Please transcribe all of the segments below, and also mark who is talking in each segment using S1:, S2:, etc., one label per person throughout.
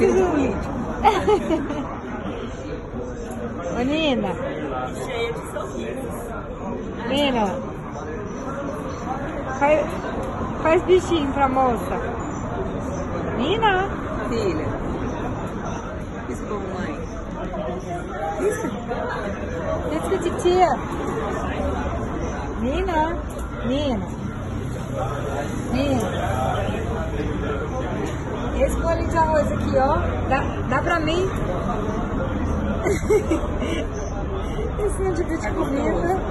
S1: filho de político.
S2: Ô, Nina.
S1: Cheia de sorrisos.
S2: Nina. Faz bichinho pra moça. Nina.
S1: Filha. Isso como mãe.
S2: Isso, titia. Nina. Nina. Nina. Esse bolinho de arroz aqui, ó. Dá pra mim? Esse não de comida.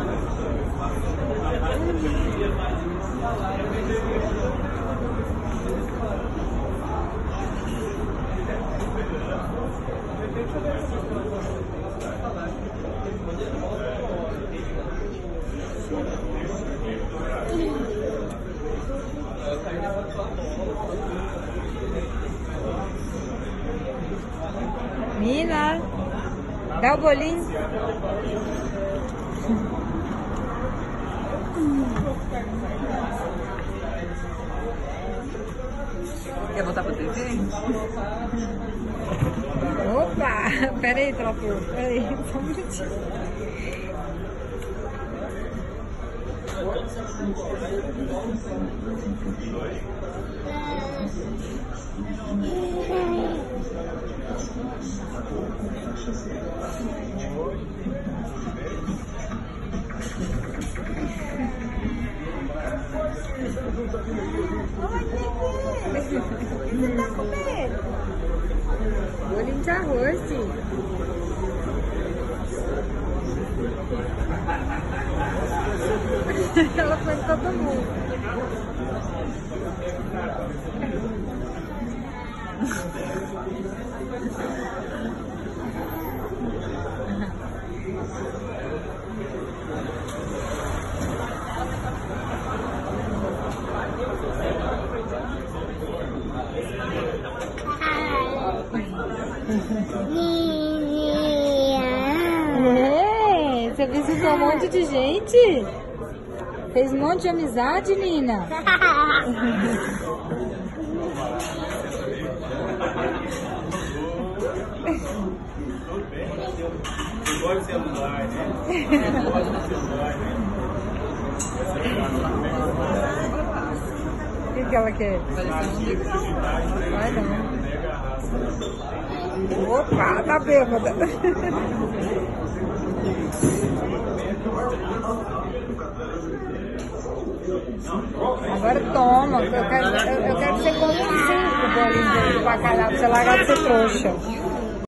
S2: Nina, dá o bolinho.
S1: Quer voltar pra TV?
S2: Opa! Peraí, Trapo. Peraí, só um minutinho. Oi, Nini! Você tá comendo? Bolinho de arroz, filho. Ela foi de todo mundo. É, você visitou um monte de gente? Fez um monte de amizade, Nina?
S3: Pode celular, né? Pode no celular, né?
S2: O que ela quer? Vai não. Opa, tá bêbada. Agora toma. Eu quero que você coma 5 bolinhos de bacalhau pra você largar de ser trouxa.